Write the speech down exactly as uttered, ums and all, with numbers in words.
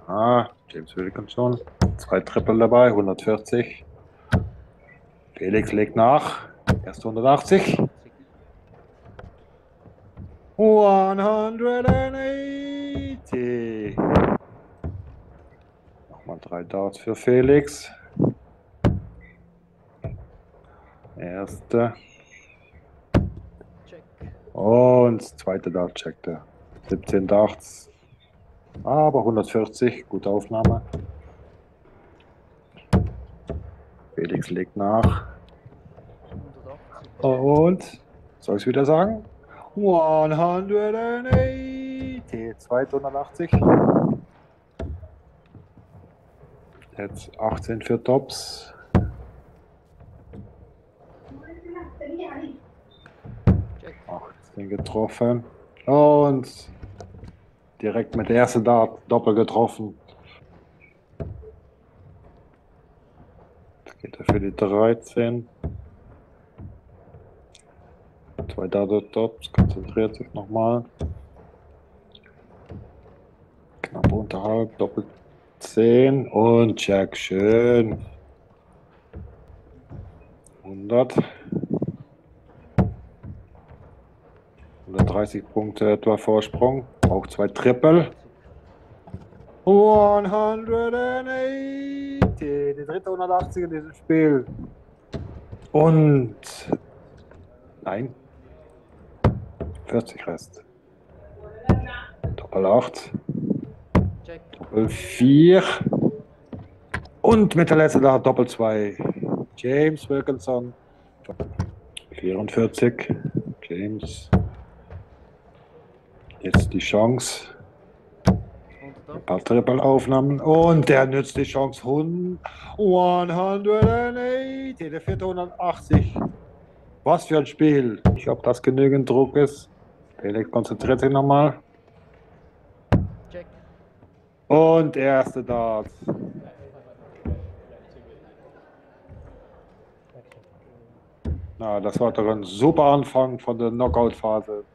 Ah, James Wilkinson. Zwei Triple dabei, hundertvierzig. Felix legt nach. Erst hundertachtzig. hundertachtzig. Nochmal drei Darts für Felix. Erste. Check. Und zweite Dart checkte. siebzehn Darts. Aber hundertvierzig. Gute Aufnahme. Felix legt nach. hundertachtzig. Check. Und, soll ich es wieder sagen? hundertachtzig. zweihundertachtzig. Jetzt achtzehn für Tops. Check. achtzehn getroffen. Und direkt mit der ersten Dart doppelt getroffen. Jetzt geht er für die dreizehn. Zwei Dart Tops, konzentriert sich nochmal. Knapp unterhalb, doppelt zehn und Jack, schön. hundert. hundertdreißig Punkte etwa Vorsprung. Auch zwei Triple. hundertachtzig. Die dritte hundertachtzig in diesem Spiel. Und nein. vierzig Rest. Doppel acht. Check. Doppel vier. Und mit der letzten da Doppel zwei. James Wilkinson. vierundvierzig. James. Jetzt die Chance. Ein paar Triple-Aufnahmen. Und der nützt die Chance. hundertachtzig. Der vierte hundertachtzig. Was für ein Spiel. Ich glaube, dass genügend Druck ist. Felix konzentriert sich nochmal. Check. Und erste Dart. Na, das war doch ein super Anfang von der Knockout-Phase.